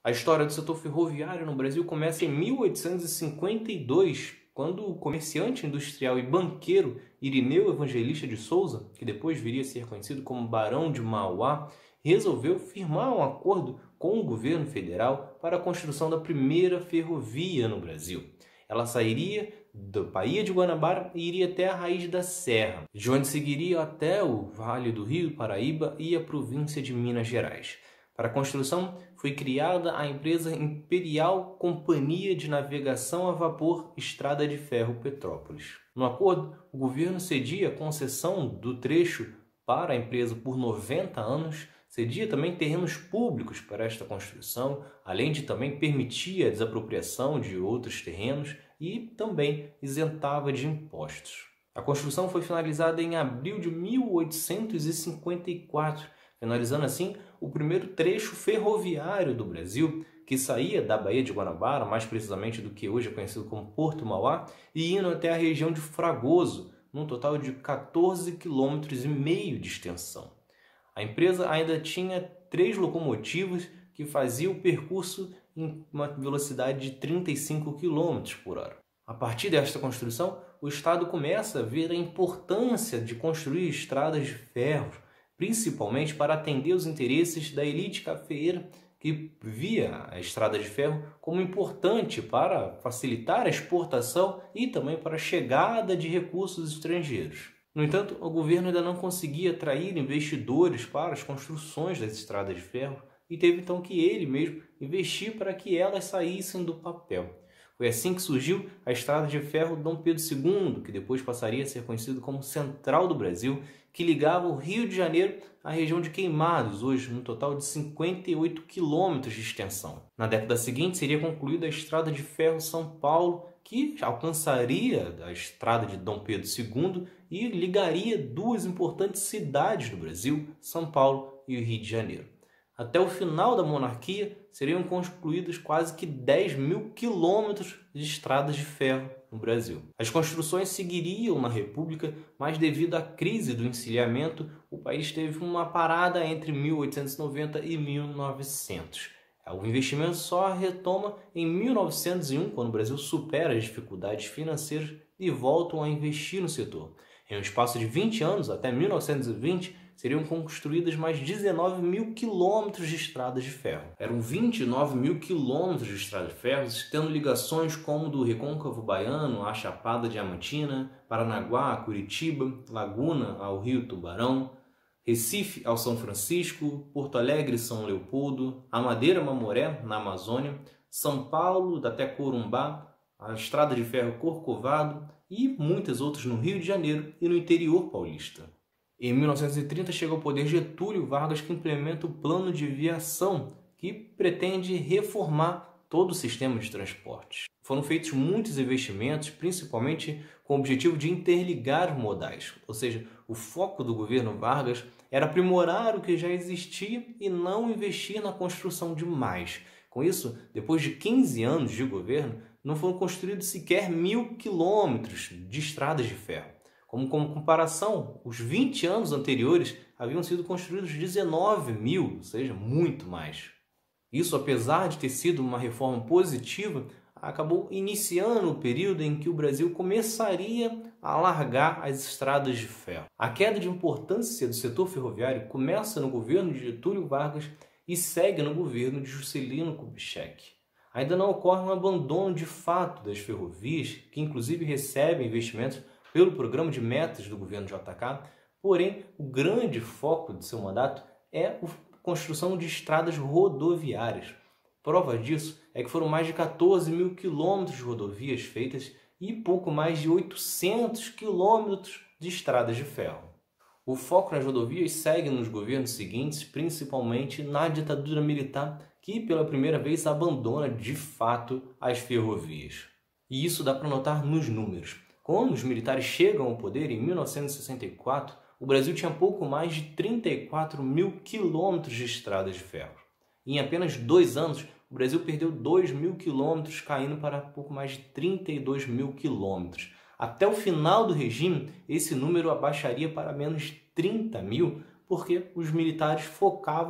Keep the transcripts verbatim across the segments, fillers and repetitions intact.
A história do setor ferroviário no Brasil começa em mil oitocentos e cinquenta e dois, quando o comerciante industrial e banqueiro Irineu Evangelista de Souza, que depois viria a ser conhecido como Barão de Mauá, resolveu firmar um acordo com o governo federal para a construção da primeira ferrovia no Brasil. Ela sairia da Baía de Guanabara e iria até a raiz da Serra, de onde seguiria até o Vale do Rio Paraíba e a província de Minas Gerais. Para a construção, foi criada a empresa Imperial Companhia de Navegação a Vapor Estrada de Ferro Petrópolis. No acordo, o governo cedia a concessão do trecho para a empresa por noventa anos, cedia também terrenos públicos para esta construção, além de também permitir a desapropriação de outros terrenos e também isentava de impostos. A construção foi finalizada em abril de mil oitocentos e cinquenta e quatro, finalizando assim o primeiro trecho ferroviário do Brasil, que saía da Baía de Guanabara, mais precisamente do que hoje é conhecido como Porto Mauá, e indo até a região de Fragoso, num total de quatorze quilômetros e meio de extensão. A empresa ainda tinha três locomotivas que faziam o percurso em uma velocidade de trinta e cinco quilômetros por hora. A partir desta construção, o Estado começa a ver a importância de construir estradas de ferro, principalmente para atender os interesses da elite cafeeira, que via a estrada de ferro como importante para facilitar a exportação e também para a chegada de recursos estrangeiros. No entanto, o governo ainda não conseguia atrair investidores para as construções das estradas de ferro e teve então que ele mesmo investir para que elas saíssem do papel. Foi assim que surgiu a Estrada de Ferro Dom Pedro segundo, que depois passaria a ser conhecido como Central do Brasil, que ligava o Rio de Janeiro à região de Queimados, hoje no total de cinquenta e oito quilômetros de extensão. Na década seguinte seria concluída a Estrada de Ferro São Paulo, que alcançaria a Estrada de Dom Pedro segundo e ligaria duas importantes cidades do Brasil, São Paulo e o Rio de Janeiro. Até o final da monarquia, seriam concluídos quase que dez mil quilômetros de estradas de ferro no Brasil. As construções seguiriam na República, mas devido à crise do encilhamento, o país teve uma parada entre mil oitocentos e noventa e mil e novecentos. O investimento só retoma em mil novecentos e um, quando o Brasil supera as dificuldades financeiras e voltam a investir no setor. Em um espaço de vinte anos, até mil novecentos e vinte, seriam construídas mais dezenove mil quilômetros de estradas de ferro. Eram vinte e nove mil quilômetros de estradas de ferro, tendo ligações como do Recôncavo Baiano à Chapada Diamantina, Paranaguá a Curitiba, Laguna ao Rio Tubarão, Recife ao São Francisco, Porto Alegre São Leopoldo, a Madeira Mamoré na Amazônia, São Paulo até Corumbá, a Estrada de Ferro Corcovado e muitas outras no Rio de Janeiro e no interior paulista. Em mil novecentos e trinta chega ao poder Getúlio Vargas, que implementa o Plano de Viação, que pretende reformar todo o sistema de transportes. Foram feitos muitos investimentos, principalmente com o objetivo de interligar modais, ou seja, o foco do governo Vargas era aprimorar o que já existia e não investir na construção de mais. Com isso, depois de quinze anos de governo, não foram construídos sequer mil quilômetros de estradas de ferro. Como, como comparação, os vinte anos anteriores haviam sido construídos dezenove mil, ou seja, muito mais. Isso, apesar de ter sido uma reforma positiva, acabou iniciando o período em que o Brasil começaria a alargar as estradas de ferro. A queda de importância do setor ferroviário começa no governo de Getúlio Vargas e segue no governo de Juscelino Kubitschek. Ainda não ocorre um abandono de fato das ferrovias, que inclusive recebem investimentos pelo programa de metas do governo J K, porém o grande foco de seu mandato é a construção de estradas rodoviárias. Prova disso é que foram mais de quatorze mil quilômetros de rodovias feitas e pouco mais de oitocentos quilômetros de estradas de ferro. O foco nas rodovias segue nos governos seguintes, principalmente na ditadura militar, que pela primeira vez abandona de fato as ferrovias. E isso dá para notar nos números. Quando os militares chegam ao poder em mil novecentos e sessenta e quatro, o Brasil tinha pouco mais de trinta e quatro mil quilômetros de estradas de ferro. Em apenas dois anos, o Brasil perdeu dois mil quilômetros, caindo para pouco mais de trinta e dois mil quilômetros. Até o final do regime, esse número abaixaria para menos de trinta mil, porque os militares focavam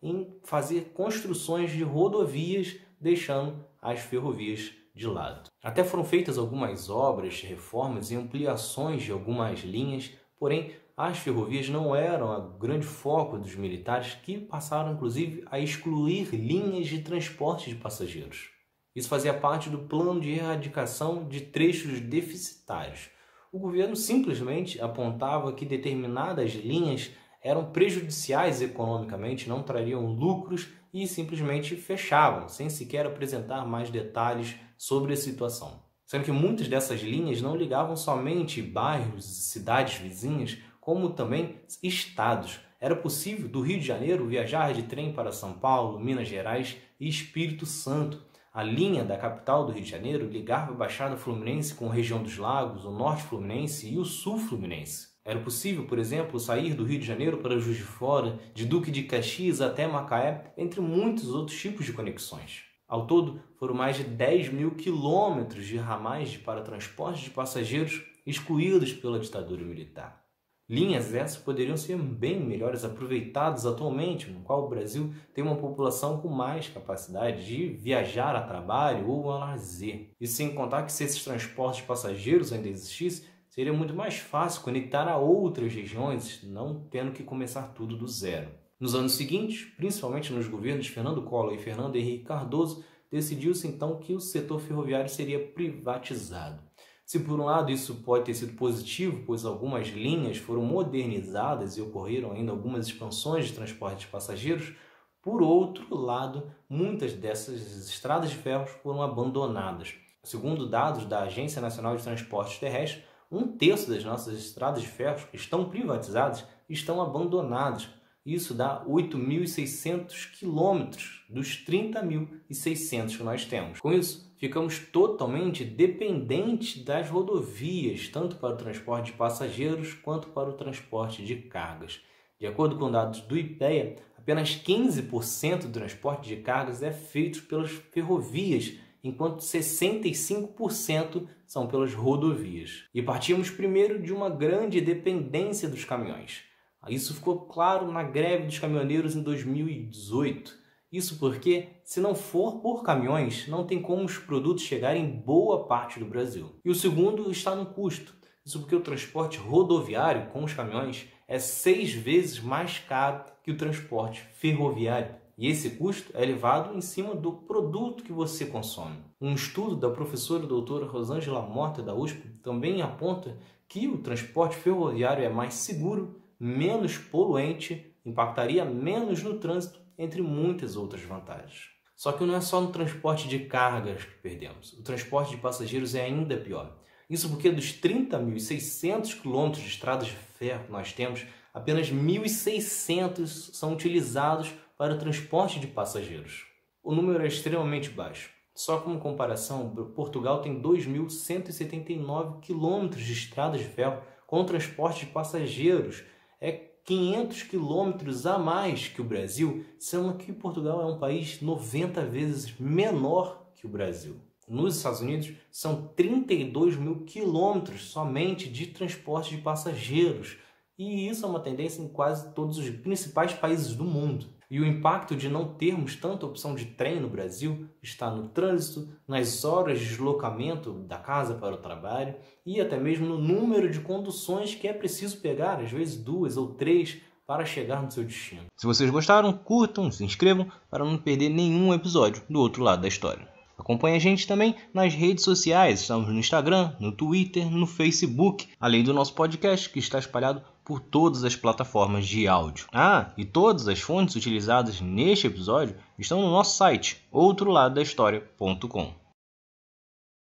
em fazer construções de rodovias, deixando as ferrovias de lado. Até foram feitas algumas obras, reformas e ampliações de algumas linhas, porém as ferrovias não eram o grande foco dos militares, que passaram inclusive a excluir linhas de transporte de passageiros. Isso fazia parte do plano de erradicação de trechos deficitários. O governo simplesmente apontava que determinadas linhas eram prejudiciais economicamente, não trariam lucros e simplesmente fechavam, sem sequer apresentar mais detalhes sobre a situação. Sendo que muitas dessas linhas não ligavam somente bairros e cidades vizinhas, como também estados. Era possível do Rio de Janeiro viajar de trem para São Paulo, Minas Gerais e Espírito Santo. A linha da capital do Rio de Janeiro ligava a Baixada Fluminense com a região dos Lagos, o Norte Fluminense e o Sul Fluminense. Era possível, por exemplo, sair do Rio de Janeiro para Juiz de Fora, de Duque de Caxias até Macaé, entre muitos outros tipos de conexões. Ao todo, foram mais de dez mil quilômetros de ramais para transporte de passageiros excluídos pela ditadura militar. Linhas essas poderiam ser bem melhores aproveitadas atualmente, no qual o Brasil tem uma população com mais capacidade de viajar a trabalho ou a lazer. E sem contar que se esses transportes de passageiros ainda existissem, seria muito mais fácil conectar a outras regiões, não tendo que começar tudo do zero. Nos anos seguintes, principalmente nos governos de Fernando Collor e Fernando Henrique Cardoso, decidiu-se então que o setor ferroviário seria privatizado. Se por um lado isso pode ter sido positivo, pois algumas linhas foram modernizadas e ocorreram ainda algumas expansões de transporte de passageiros, por outro lado, muitas dessas estradas de ferro foram abandonadas. Segundo dados da Agência Nacional de Transportes Terrestres, um terço das nossas estradas de ferro que estão privatizadas estão abandonadas. Isso dá oito mil e seiscentos quilômetros dos trinta mil e seiscentos que nós temos. Com isso, ficamos totalmente dependentes das rodovias, tanto para o transporte de passageiros quanto para o transporte de cargas. De acordo com dados do IPEA, apenas quinze por cento do transporte de cargas é feito pelas ferrovias, enquanto sessenta e cinco por cento são pelas rodovias. E partimos primeiro de uma grande dependência dos caminhões. Isso ficou claro na greve dos caminhoneiros em dois mil e dezoito. Isso porque, se não for por caminhões, não tem como os produtos chegarem em boa parte do Brasil. E o segundo está no custo. Isso porque o transporte rodoviário com os caminhões é seis vezes mais caro que o transporte ferroviário. E esse custo é elevado em cima do produto que você consome. Um estudo da professora doutora Rosângela Morta da U S P também aponta que o transporte ferroviário é mais seguro, menos poluente, impactaria menos no trânsito, entre muitas outras vantagens. Só que não é só no transporte de cargas que perdemos. O transporte de passageiros é ainda pior. Isso porque dos trinta mil e seiscentos quilômetros de estradas de ferro que nós temos, apenas mil e seiscentos são utilizados para o transporte de passageiros. O número é extremamente baixo. Só como comparação, Portugal tem dois mil cento e setenta e nove quilômetros de estradas de ferro com transporte de passageiros. É quinhentos quilômetros a mais que o Brasil, sendo que Portugal é um país noventa vezes menor que o Brasil. Nos Estados Unidos, são trinta e dois mil quilômetros somente de transporte de passageiros. E isso é uma tendência em quase todos os principais países do mundo. E o impacto de não termos tanta opção de trem no Brasil está no trânsito, nas horas de deslocamento da casa para o trabalho e até mesmo no número de conduções que é preciso pegar, às vezes duas ou três, para chegar no seu destino. Se vocês gostaram, curtam, se inscrevam para não perder nenhum episódio do outro lado da história. Acompanhe a gente também nas redes sociais, estamos no Instagram, no Twitter, no Facebook, além do nosso podcast que está espalhado por todas as plataformas de áudio. Ah, e todas as fontes utilizadas neste episódio estão no nosso site, outro lado da história ponto com.